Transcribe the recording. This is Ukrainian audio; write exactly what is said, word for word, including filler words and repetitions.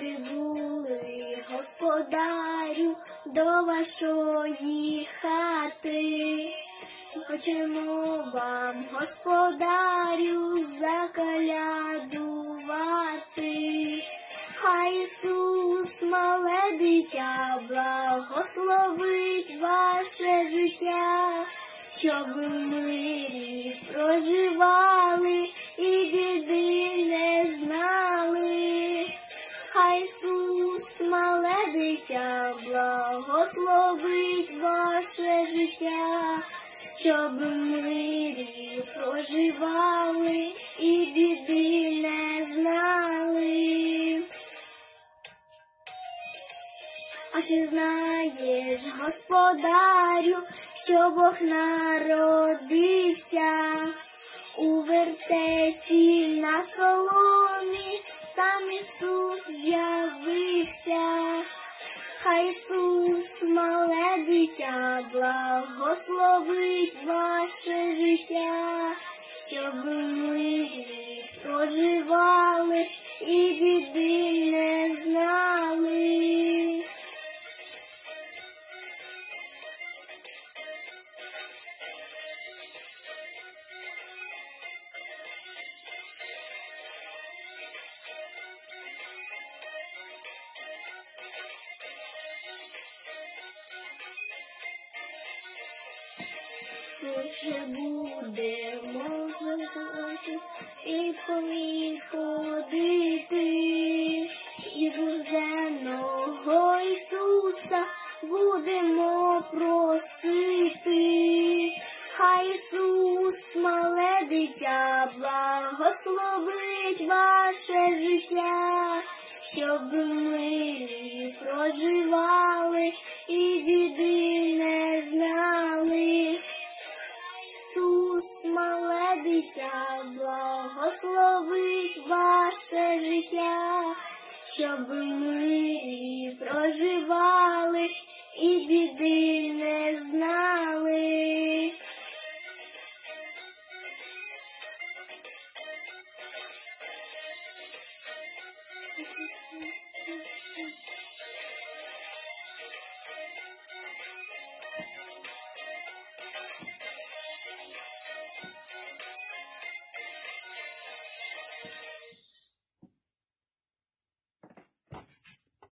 прибули, господарю, до вашої хати. Хочемо вам, господарю, заколядувати. Хай Ісус, мале дитя, благословить ваше життя, щоб ви в мирі проживали і біди не знали. Хай Ісус, мале дитя, благословить ваше життя, щоб ви в мирі проживали і біди не знали. А чи знаєш, господарю, що Бог народився у вертеці на соломі, сам Ісус з'явився. Хай Ісус, мале дитя, благословить ваше життя, щоб ви в мирі проживали і біди не знали. Вже будемо жити і ходити, і рожденого Ісуса будемо просити. Хай Ісус, мале дитя, благословить ваше життя, щоб ви в мирі проживали і біди не знали. Ісус, мале дитя, благословить ваше життя, щоб ви в мирі проживали і біди не знали.